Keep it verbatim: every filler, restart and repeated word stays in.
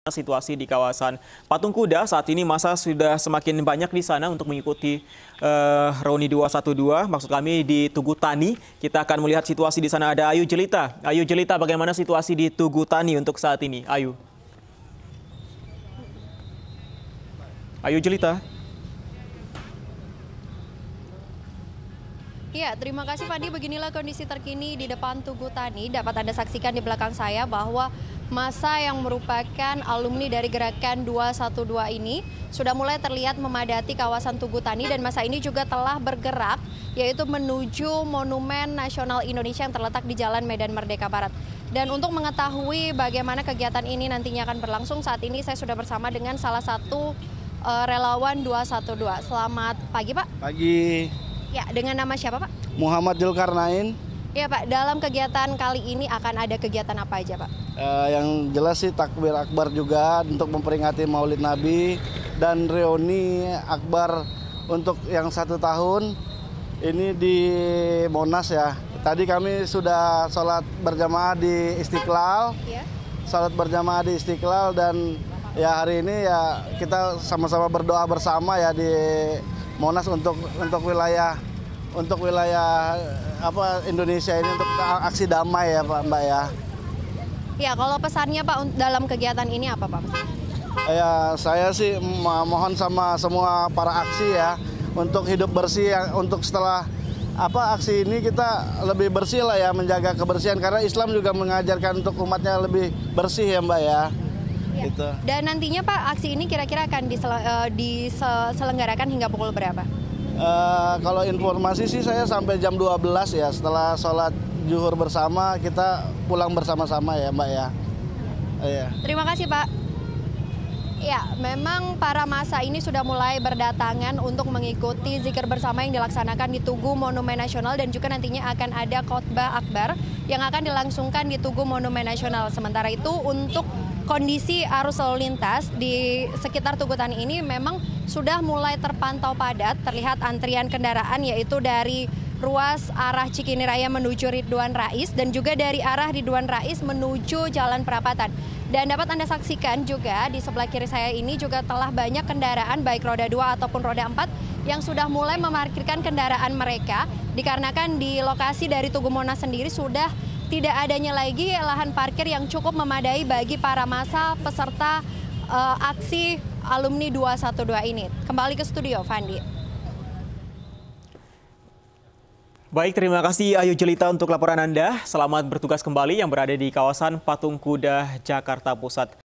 Situasi di kawasan Patung Kuda saat ini masa sudah semakin banyak di sana untuk mengikuti uh, Reuni dua satu dua, maksud kami di Tugu Tani. Kita akan melihat situasi di sana. Ada Ayu Jelita. Ayu Jelita, bagaimana situasi di Tugu Tani untuk saat ini? Ayu. Ayu Jelita. Ya, terima kasih Fadi. Beginilah kondisi terkini di depan Tugu Tani. Dapat Anda saksikan di belakang saya bahwa massa yang merupakan alumni dari gerakan dua satu dua ini sudah mulai terlihat memadati kawasan Tugu Tani, dan massa ini juga telah bergerak yaitu menuju Monumen Nasional Indonesia yang terletak di Jalan Medan Merdeka Barat. Dan untuk mengetahui bagaimana kegiatan ini nantinya akan berlangsung, saat ini saya sudah bersama dengan salah satu uh, relawan dua satu dua. Selamat pagi, Pak. Pagi. Ya, dengan nama siapa, Pak? Muhammad Zulkarnain. Ya, Pak, dalam kegiatan kali ini akan ada kegiatan apa aja, Pak? Uh, yang jelas sih takbir akbar juga untuk memperingati Maulid Nabi dan reuni akbar untuk yang satu tahun ini di Monas ya. Tadi kami sudah sholat berjamaah di Istiqlal, ya. sholat berjamaah di Istiqlal, dan ya hari ini ya kita sama-sama berdoa bersama ya di Monas untuk untuk wilayah untuk wilayah apa Indonesia ini, untuk aksi damai ya Pak, Mbak ya. Ya, kalau pesannya Pak dalam kegiatan ini apa Pak? Ya, saya sih mohon sama semua para aksi ya untuk hidup bersih, untuk setelah apa aksi ini kita lebih bersih lah ya, menjaga kebersihan, karena Islam juga mengajarkan untuk umatnya lebih bersih ya Mbak ya. Ya. Gitu. Dan nantinya Pak, aksi ini kira-kira akan diselenggarakan hingga pukul berapa? Uh, kalau informasi sih saya sampai jam dua belas ya, setelah sholat zuhur bersama kita pulang bersama-sama ya Mbak ya. Iya. Terima kasih Pak. Ya, memang para massa ini sudah mulai berdatangan untuk mengikuti zikir bersama yang dilaksanakan di Tugu Monumen Nasional, dan juga nantinya akan ada khotbah akbar yang akan dilangsungkan di Tugu Monumen Nasional. Sementara itu untuk kondisi arus lalu lintas di sekitar Tugu Tani ini memang sudah mulai terpantau padat, terlihat antrian kendaraan yaitu dari ruas arah Cikini Raya menuju Ridwan Rais dan juga dari arah Ridwan Rais menuju Jalan Perapatan. Dan dapat Anda saksikan juga di sebelah kiri saya ini juga telah banyak kendaraan baik roda dua ataupun roda empat yang sudah mulai memarkirkan kendaraan mereka, dikarenakan di lokasi dari Tugu Monas sendiri sudah tidak adanya lagi lahan parkir yang cukup memadai bagi para massa peserta uh, aksi alumni dua satu dua ini. Kembali ke studio, Fandi. Baik, terima kasih Ayu Jelita untuk laporan Anda. Selamat bertugas kembali yang berada di kawasan Patung Kuda, Jakarta Pusat.